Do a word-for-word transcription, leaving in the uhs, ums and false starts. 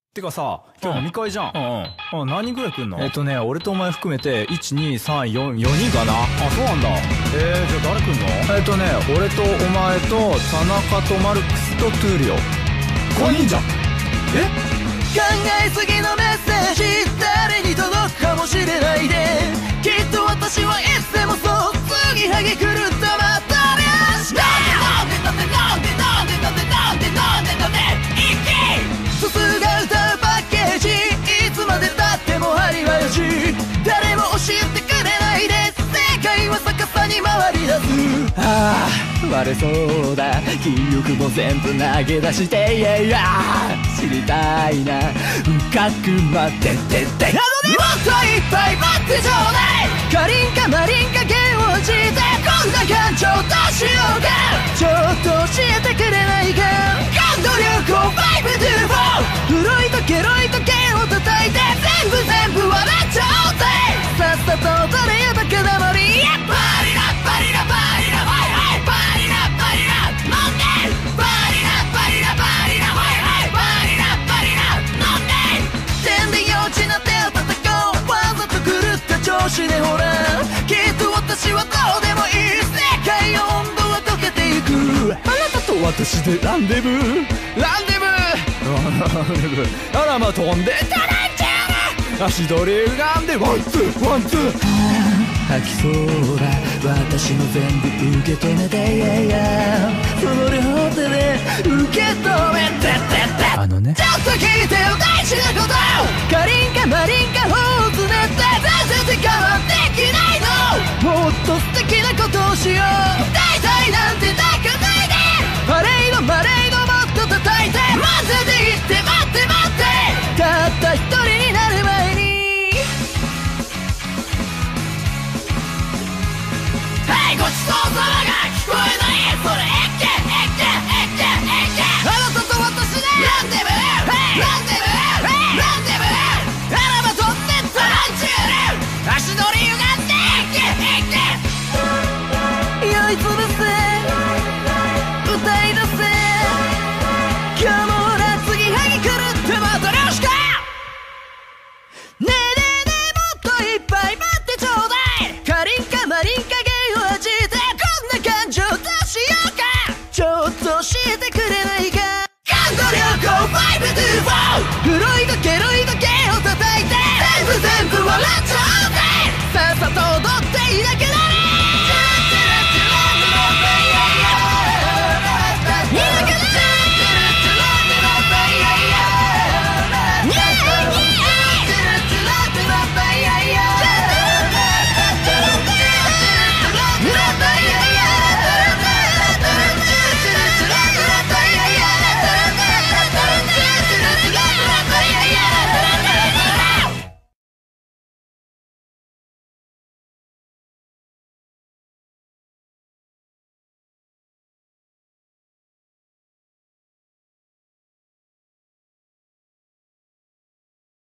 てかさ、今日飲み会じゃん。 うんうん。 あ、何人ぐらい来んの？ えっとね、俺とお前含めて、いち、に、さん、よん、よにんかな。 あ、そうなんだ。えー、じゃあ誰来んの？ えっとね、俺とお前と、田中とマルクスとトゥーリオ。 ごにんじゃん。え？ 考えすぎのメッセージ、誰に届くかもしれないで、きっと私はいつでもそう、次はぎ狂ったまたね。なんでなんでなんでなんでなんでなんでなんでなんでなんで一気すすが歌うパッケージ、いつまでたっても針はよし、誰も教えてくれないで、正解は逆さに回り出す。 ああ、割れそうだ。記憶も全部投げ出して、いやいや知りたいな。深く待っててて、 あのね、もっといっぱい待ってちょうだい。カリンかマリンか弦を弾いて、こんな感情どうしようか、ちょっと教えてくれないか。感度力をごとによん、フロイトケロイト弦を叩いて、全部全部笑っちゃおうぜ。さっさと踊れよバカだもり。パリラパリラパリラはいはいパリラパリラ飲んで、パリラパリラパリラはいはいパリラパリラ飲んで、全然幼稚な手を叩こう、わざと狂った調子でほら、きっと私はどうでもいい、世界の温度は溶けていく。 あなたと私でランデブー、 ランデブーあらま飛んでタランチャーラ、足取り歪んでワンツーワンツー、吐きそうだ。私の全部受け止めて、いやいやその両手で受け止めててて、あのね、 ちょっと聞いてよ大事なこと、カリンかマリンかホーズネって全然我慢できないの。もっと素敵なことをしよう、大体なんて泣かないで、パレードマレードもっと叩いて、混ぜていって待って待って、たった一人になる前に。はい、ごちそうさまが聞こえない、それエッケエッケエッケエッケ、あなたと私でランデブー、ランデブー、ランデブー、あらば飛んでったランチュール、足取り歪んでエッケエッケ、酔いつぶせ歌い出せ、今日もほら次はぎ狂ってまたよしか。ねえねえねえ、もっといっぱい待ってちょうだい。カリンかマリンか弦を弾いて、こんな感情どうしようか、ちょっと教えてくれないか。感度力ごとによん、フロイトケ